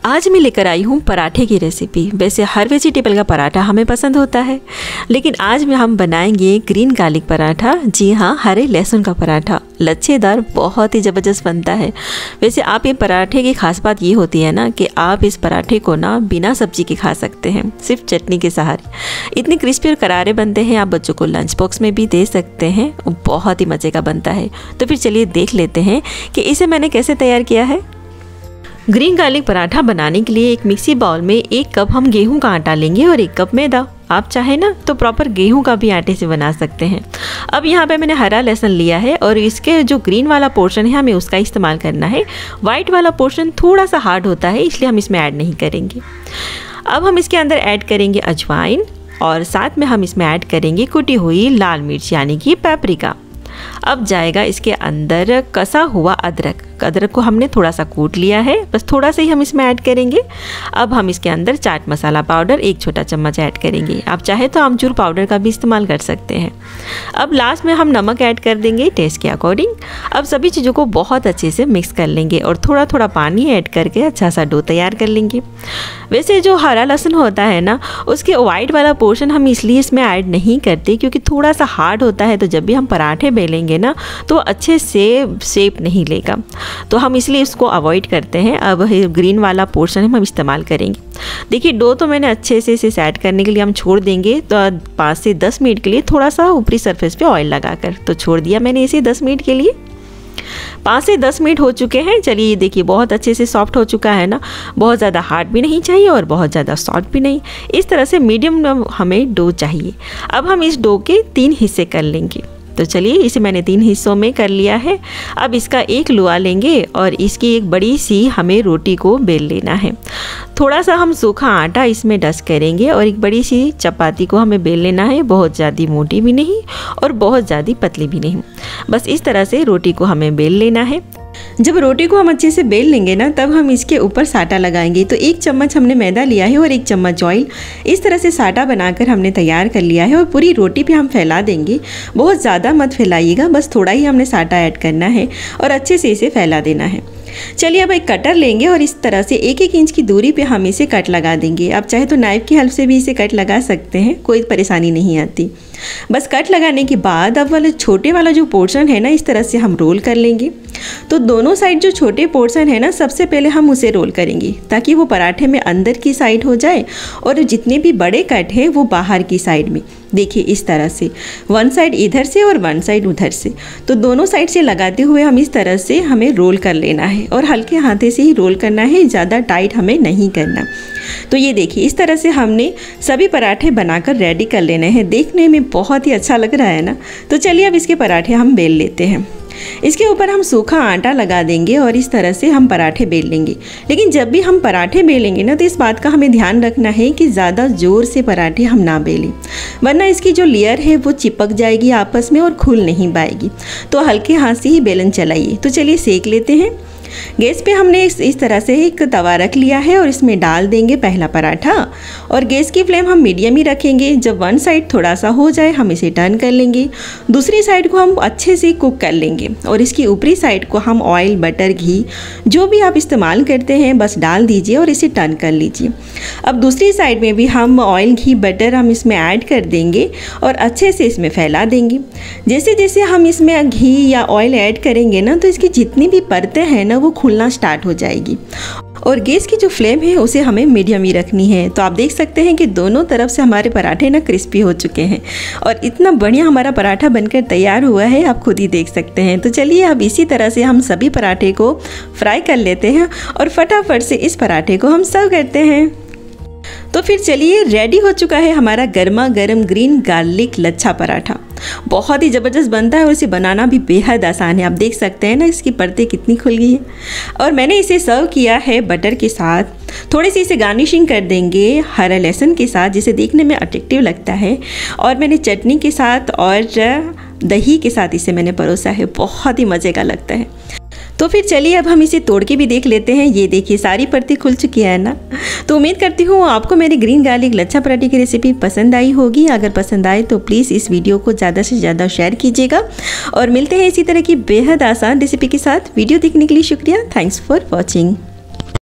आज मैं लेकर आई हूँ पराठे की रेसिपी। वैसे हर वेजिटेबल का पराठा हमें पसंद होता है, लेकिन आज में हम बनाएंगे ग्रीन गार्लिक पराठा। जी हाँ, हरे लहसुन का पराठा लच्छेदार, बहुत ही ज़बरदस्त बनता है। वैसे आप ये पराठे की खास बात ये होती है ना कि आप इस पराठे को ना बिना सब्जी के खा सकते हैं, सिर्फ चटनी के सहारे। इतने क्रिस्पी और करारे बनते हैं, आप बच्चों को लंच बॉक्स में भी दे सकते हैं, बहुत ही मज़े का बनता है। तो फिर चलिए देख लेते हैं कि इसे मैंने कैसे तैयार किया है। ग्रीन गार्लिक पराठा बनाने के लिए एक मिक्सी बाउल में 1 कप हम गेहूं का आटा लेंगे और 1 कप मैदा। आप चाहे ना तो प्रॉपर गेहूं का भी आटे से बना सकते हैं। अब यहाँ पे मैंने हरा लहसुन लिया है और इसके जो ग्रीन वाला पोर्शन है हमें उसका इस्तेमाल करना है। वाइट वाला पोर्शन थोड़ा सा हार्ड होता है, इसलिए हम इसमें ऐड नहीं करेंगे। अब हम इसके अंदर ऐड करेंगे अजवाइन और साथ में हम इसमें ऐड करेंगे कुटी हुई लाल मिर्च यानी कि पेपरिका। अब जाएगा इसके अंदर कसा हुआ अदरक। अदरक को हमने थोड़ा सा कूट लिया है, बस थोड़ा सा ही हम इसमें ऐड करेंगे। अब हम इसके अंदर चाट मसाला पाउडर 1 छोटा चम्मच ऐड करेंगे। आप चाहे तो आमचूर पाउडर का भी इस्तेमाल कर सकते हैं। अब लास्ट में हम नमक ऐड कर देंगे टेस्ट के अकॉर्डिंग। अब सभी चीज़ों को बहुत अच्छे से मिक्स कर लेंगे और थोड़ा थोड़ा पानी ऐड करके अच्छा सा डो तैयार कर लेंगे। वैसे जो हरा लहसुन होता है ना, उसके वाइट वाला पोर्शन हम इसलिए इसमें ऐड नहीं करते क्योंकि थोड़ा सा हार्ड होता है, तो जब भी हम पराठे बेलेंगे ना तो अच्छे से शेप नहीं लेगा, तो हम इसलिए इसको अवॉइड करते हैं। अब ग्रीन वाला पोर्शन हम इस्तेमाल करेंगे। देखिए डो तो मैंने अच्छे से इसे सेट करने के लिए हम छोड़ देंगे तो 5 से 10 मिनट के लिए, थोड़ा सा ऊपरी सरफेस पे ऑयल लगाकर तो छोड़ दिया मैंने इसे 10 मिनट के लिए। 5 से 10 मिनट हो चुके हैं। चलिए देखिए बहुत अच्छे से सॉफ्ट हो चुका है ना, बहुत ज़्यादा हार्ड भी नहीं चाहिए और बहुत ज़्यादा सॉफ्ट भी नहीं, इस तरह से मीडियम हमें डो चाहिए। अब हम इस डो के 3 हिस्से कर लेंगे। तो चलिए इसे मैंने 3 हिस्सों में कर लिया है। अब इसका एक लोआ लेंगे और इसकी एक बड़ी सी हमें रोटी को बेल लेना है। थोड़ा सा हम सूखा आटा इसमें डस्ट करेंगे और एक बड़ी सी चपाती को हमें बेल लेना है, बहुत ज़्यादा मोटी भी नहीं और बहुत ज़्यादा पतली भी नहीं, बस इस तरह से रोटी को हमें बेल लेना है। जब रोटी को हम अच्छे से बेल लेंगे ना, तब हम इसके ऊपर साटा लगाएंगे। तो 1 चम्मच हमने मैदा लिया है और 1 चम्मच ऑयल, इस तरह से साटा बनाकर हमने तैयार कर लिया है और पूरी रोटी पे हम फैला देंगे। बहुत ज़्यादा मत फैलाइएगा, बस थोड़ा ही हमने साटा ऐड करना है और अच्छे से इसे फैला देना है। चलिए अब एक कटर लेंगे और इस तरह से 1-1 इंच की दूरी पे हम इसे कट लगा देंगे। आप चाहे तो नाइफ की हेल्प से भी इसे कट लगा सकते हैं, कोई परेशानी नहीं आती। बस कट लगाने के बाद अब वाले छोटे वाला जो पोर्शन है ना, इस तरह से हम रोल कर लेंगे। तो दोनों साइड जो छोटे पोर्शन है ना, सबसे पहले हम उसे रोल करेंगे ताकि वो पराठे में अंदर की साइड हो जाए और जितने भी बड़े कट हैं वो बाहर की साइड में। देखिए इस तरह से 1 साइड इधर से और 1 साइड उधर से, तो दोनों साइड से लगाते हुए हम इस तरह से हमें रोल कर लेना है और हल्के हाथे से ही रोल करना है, ज़्यादा टाइट हमें नहीं करना। तो ये देखिए इस तरह से हमने सभी पराठे बनाकर रेडी कर लेने हैं। देखने में बहुत ही अच्छा लग रहा है ना। तो चलिए अब इसके पराठे हम बेल लेते हैं। इसके ऊपर हम सूखा आटा लगा देंगे और इस तरह से हम पराठे बेल लेंगे। लेकिन जब भी हम पराठे बेलेंगे ना, तो इस बात का हमें ध्यान रखना है कि ज़्यादा ज़ोर से पराठे हम ना बेलें, वरना इसकी जो लेयर है वो चिपक जाएगी आपस में और खुल नहीं पाएगी। तो हल्के हाथ से ही बेलन चलाइए। तो चलिए सेक लेते हैं। गैस पे हमने इस तरह से एक तवा रख लिया है और इसमें डाल देंगे पहला पराठा और गैस की फ्लेम हम मीडियम ही रखेंगे। जब 1 साइड थोड़ा सा हो जाए हम इसे टर्न कर लेंगे, दूसरी साइड को हम अच्छे से कुक कर लेंगे और इसकी ऊपरी साइड को हम ऑयल, बटर, घी जो भी आप इस्तेमाल करते हैं बस डाल दीजिए और इसे टर्न कर लीजिए। अब दूसरी साइड में भी हम ऑयल, घी, बटर हम इसमें ऐड कर देंगे और अच्छे से इसमें फैला देंगे। जैसे जैसे हम इसमें घी या ऑयल ऐड करेंगे ना, तो इसकी जितनी भी परतें हैं ना वो खुलना स्टार्ट हो जाएगी और गैस की जो फ्लेम है उसे हमें मीडियम ही रखनी है। तो आप देख सकते हैं कि दोनों तरफ से हमारे पराठे ना क्रिस्पी हो चुके हैं और इतना बढ़िया हमारा पराठा बनकर तैयार हुआ है, आप खुद ही देख सकते हैं। तो चलिए अब इसी तरह से हम सभी पराठे को फ्राई कर लेते हैं और फटाफट से इस पराठे को हम सर्व करते हैं। तो फिर चलिए रेडी हो चुका है हमारा गर्मा गर्म ग्रीन गार्लिक लच्छा पराठा। बहुत ही ज़बरदस्त बनता है और इसे बनाना भी बेहद आसान है। आप देख सकते हैं ना इसकी परतें कितनी खुल गई है। और मैंने इसे सर्व किया है बटर के साथ। थोड़ी सी इसे गार्निशिंग कर देंगे हरा लहसुन के साथ, जिसे देखने में अट्रैक्टिव लगता है। और मैंने चटनी के साथ और दही के साथ इसे मैंने परोसा है, बहुत ही मज़े का लगता है। तो फिर चलिए अब हम इसे तोड़ के भी देख लेते हैं। ये देखिए सारी परतें खुल चुकी है ना। तो उम्मीद करती हूँ आपको मेरी ग्रीन गार्लिक लच्छा पराठे की रेसिपी पसंद आई होगी। अगर पसंद आए तो प्लीज़ इस वीडियो को ज़्यादा से ज़्यादा शेयर कीजिएगा और मिलते हैं इसी तरह की बेहद आसान रेसिपी के साथ। वीडियो देखने के लिए शुक्रिया। Thanks for watching.